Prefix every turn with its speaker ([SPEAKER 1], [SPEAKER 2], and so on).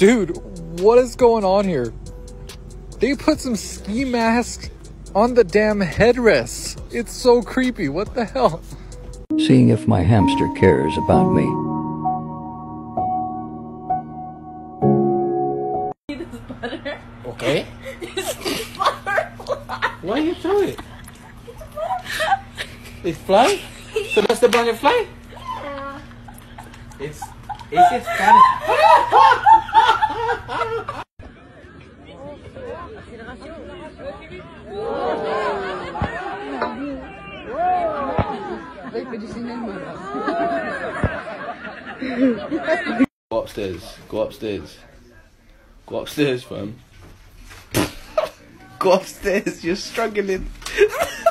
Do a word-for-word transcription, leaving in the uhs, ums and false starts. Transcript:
[SPEAKER 1] Dude, what is going on here? They put some ski masks on the damn headrests. It's so creepy. What the hell?
[SPEAKER 2] Seeing if my hamster cares about me.
[SPEAKER 3] This butter.
[SPEAKER 1] Okay.
[SPEAKER 3] It's butterfly.
[SPEAKER 1] Why you throw it? It's fly? So that's the butterfly?
[SPEAKER 3] Yeah.
[SPEAKER 1] It's it's just funny. Go upstairs. Go upstairs. Go upstairs, fam. Go upstairs. You're struggling.